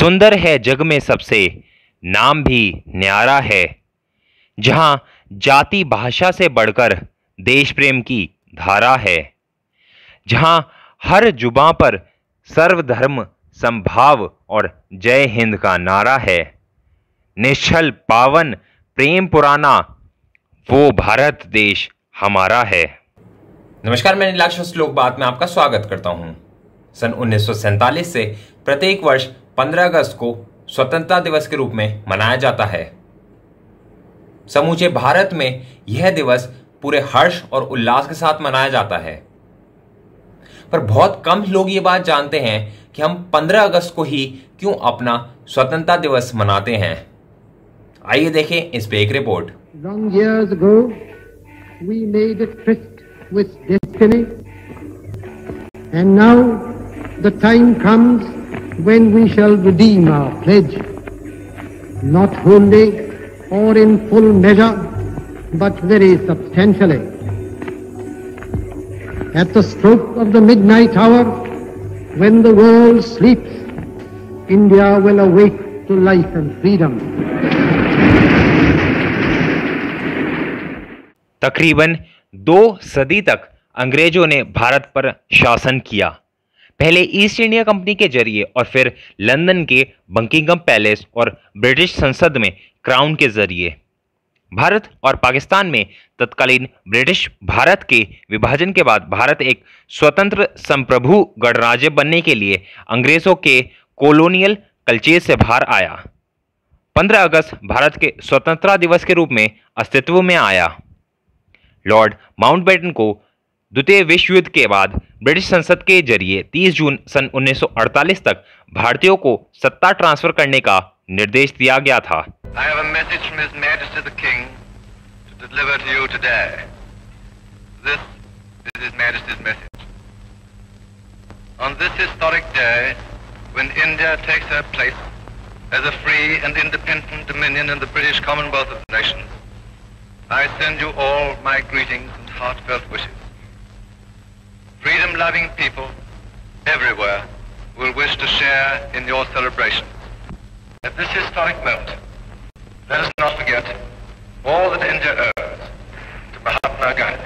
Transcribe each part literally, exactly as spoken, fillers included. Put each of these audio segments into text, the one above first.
सुंदर है जग में सबसे, नाम भी न्यारा है, जहां जाति भाषा से बढ़कर देश प्रेम की धारा है, जहां हर जुबां पर सर्वधर्म समभाव और जय हिंद का नारा है। निश्चल पावन प्रेम पुराना, वो भारत देश हमारा है। नमस्कार, मैं नीलाक्ष श्लोक बात में आपका स्वागत करता हूं। सन उन्नीस सौ सैंतालीस से प्रत्येक वर्ष पंद्रह अगस्त को स्वतंत्रता दिवस के रूप में मनाया जाता है। समूचे भारत में यह दिवस पूरे हर्ष और उल्लास के साथ मनाया जाता है, पर बहुत कम लोग ये बात जानते हैं कि हम पंद्रह अगस्त को ही क्यों अपना स्वतंत्रता दिवस मनाते हैं। आइए देखें इस पे एक report. Long years ago, we made a tryst with destiny, and now the time comes when we shall redeem our pledge, not wholly or in full measure, but very substantially. At the stroke of the midnight hour, when the world sleeps, India will awake to life and freedom. तकरीबन दो सदी तक अंग्रेजों ने भारत पर शासन किया, पहले ईस्ट इंडिया कंपनी के जरिए और फिर लंदन के बकिंघम पैलेस और ब्रिटिश संसद में क्राउन के जरिए। भारत और पाकिस्तान में तत्कालीन ब्रिटिश भारत के विभाजन के बाद भारत एक स्वतंत्र संप्रभु गणराज्य बनने के लिए अंग्रेजों के कॉलोनियल कल्चर से बाहर आया। पंद्रह अगस्त भारत के स्वतंत्रता दिवस के रूप में अस्तित्व में आया। लॉर्ड माउंटबेटन को द्वितीय विश्व युद्ध के बाद ब्रिटिश संसद के जरिए तीस जून सन उन्नीस सौ अड़तालीस तक भारतीयों को सत्ता ट्रांसफर करने का निर्देश दिया गया था। I have a message from His Majesty the King to deliver to you today. This is His Majesty's message. On this historic day, when India takes her place as a free and independent dominion in the British Commonwealth of Nations, I send you all my greetings and heartfelt wishes. Freedom-loving people everywhere will wish to share in your celebration. At this historic moment, let us not forget all that India owes to Mahatma Gandhi.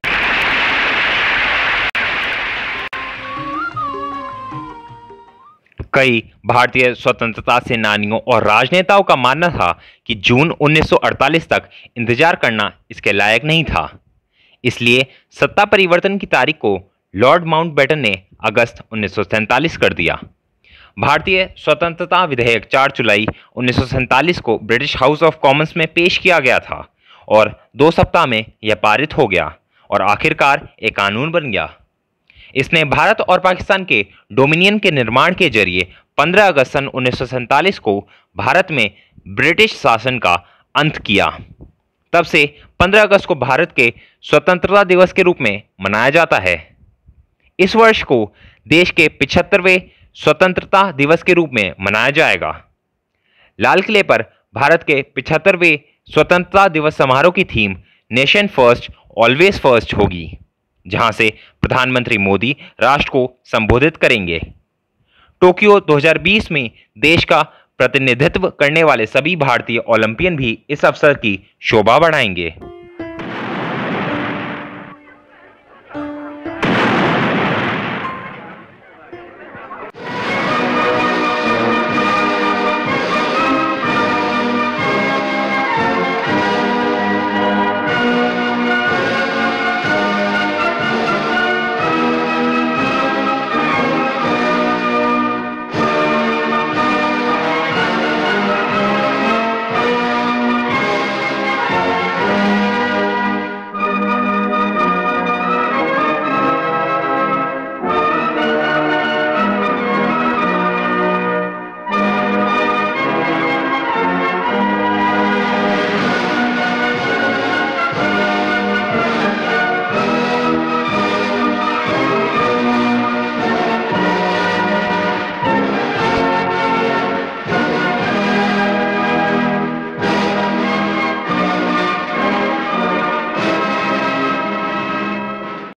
कई भारतीय स्वतंत्रता सेनानियों और राजनेताओं का मानना था कि जून उन्नीस सौ अड़तालीस तक इंतजार करना इसके लायक नहीं था। इसलिए सत्ता परिवर्तन की तारीख को लॉर्ड माउंटबेटन ने अगस्त उन्नीस सौ सैंतालीस कर दिया। भारतीय स्वतंत्रता विधेयक चार जुलाई उन्नीस सौ सैंतालीस को ब्रिटिश हाउस ऑफ कॉमन्स में पेश किया गया था और दो सप्ताह में यह पारित हो गया और आखिरकार एक कानून बन गया। इसने भारत और पाकिस्तान के डोमिनियन के निर्माण के जरिए पंद्रह अगस्त सन उन्नीस सौ सैंतालीस को भारत में ब्रिटिश शासन का अंत किया। तब से पंद्रह अगस्त को भारत के स्वतंत्रता दिवस के रूप में मनाया जाता है। इस वर्ष को देश के पिछहत्तरवें स्वतंत्रता दिवस के रूप में मनाया जाएगा। लाल किले पर भारत के पिछहत्तरवें स्वतंत्रता दिवस समारोह की theme nation first always first होगी, जहां से प्रधानमंत्री मोदी राष्ट्र को संबोधित करेंगे। टोक्यो दो हज़ार बीस में देश का प्रतिनिधित्व करने वाले सभी भारतीय ओलंपियन भी इस अवसर की शोभा बढ़ाएंगे।